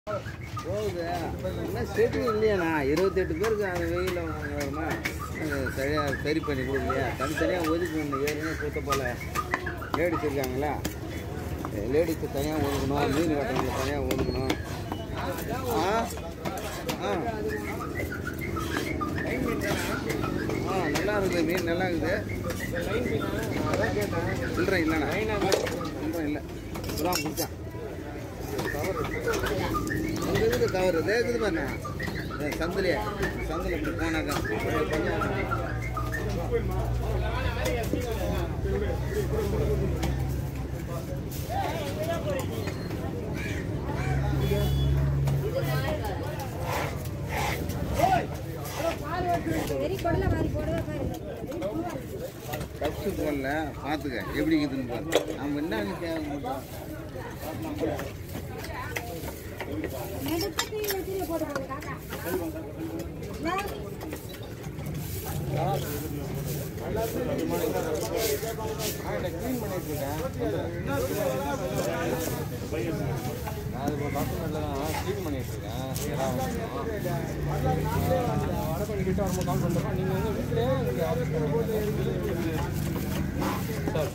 போகுது என்ன செட்டிங் இல்லையாண்ணா 28 பேருக்கு அந்த வெயிலில் வருமா சரியாக சரி பண்ணி கொடுக்கலையா தனித்தனியாக ஒதுக்கணும் ஏற்கனவே கொடுத்த போல் லேடிஸ் இருக்காங்களா லேடிஸு தனியாக ஒதுக்கணும் மீன் கட்டணங்களை தனியாக ஒதுக்கணும் நல்லா இருக்குது மீன் நல்லா இருக்குது சில்லறை இல்லைண்ணா சில்லறை இல்லை இப்போதான் கொடுத்தேன் அங்கே இருக்குது கவர் இதே இருக்குது பாருண்ணா சந்தில் இப்படி போனாக்கா கொஞ்சம் கப்ஸு போடல பார்த்துக்க எப்படி இருக்குதுன்னு பார்த்து நம்ம என்ன கேட்க க்ளீன் பண்ணிட்டு இருக்கேன் அது இப்போ டாக்குமெண்ட்டில் தான் க்ளீன் பண்ணிட்டு இருக்கேன் வடை பண்ணிக்கிட்டு வரும்போது கால் பண்ணுறோம் நீங்கள் வந்து வீட்டிலே இங்கே ஆஃபீஸ் சார்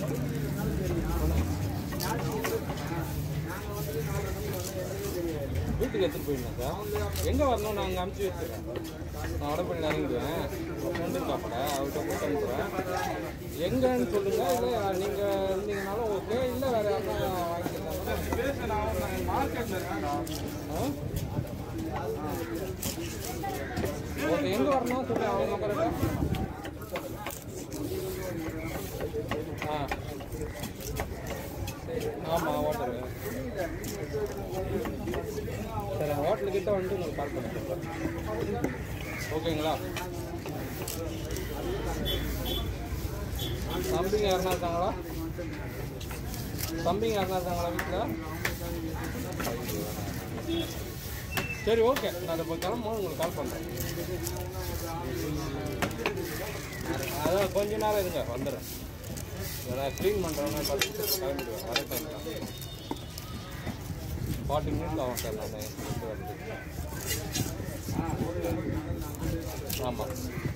வீட்டுக்கு எடுத்துகிட்டு போயிடலாம் சார் எங்கே வரணும் நான் அங்கே அனுப்பிச்சி வச்சுருக்கேன் நான் வடை பண்ணி இறங்கிடுவேன் ஃப்ரெண்டு சாப்பிட அவர்கிட்ட போட்டு அனுப்புகிறேன் எங்கன்னு சொல்லுங்கள் இல்லை நீங்கள் இருந்தீங்கனாலும் ஓகே இல்லை வேறு யாரும் வாங்கிக்கலாம் மார்க்கெட்டில் ஓகே எங்கே வரணும் சொல்லி அவங்க நம்பர் ஆமாம் ஹோட்டலு சரி ஹோட்டலுக்கிட்ட வந்துட்டு உங்களுக்கு கால் பண்ணுறேன் ஓகேங்களா தம்பிங்க யாருனா இருக்காங்களா வீட்டில் சரி ஓகே நான் இப்போ கிளம்பும்போது உங்களுக்கு கால் பண்ணுறேன் அதான் கொஞ்ச நேரம் இருங்க வந்துடுறேன் நான் க்ளீன் பண்ணுறேன்னா கிளம்பிடுவேன் வர டைம் தான் 40 மினிட்ஸ் ஆகும் சார் நான் வந்து ஆமாம்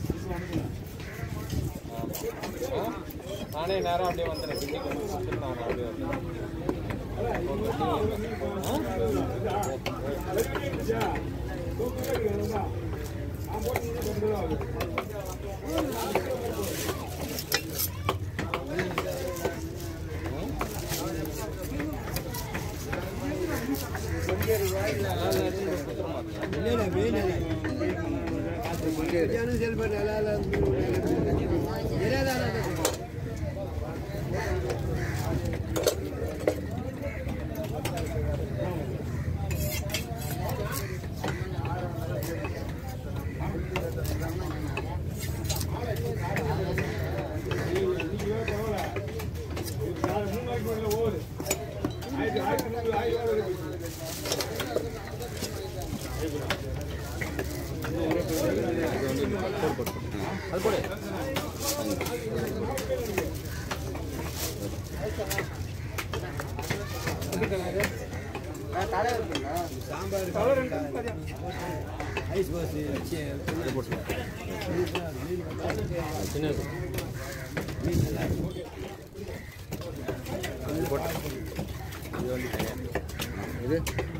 நானே நேரம் அப்படியே வந்துடுறேன் பின்னிக்கு வந்து கொடுத்துட்டு நான் அப்படியே வந்துடுறேன் இது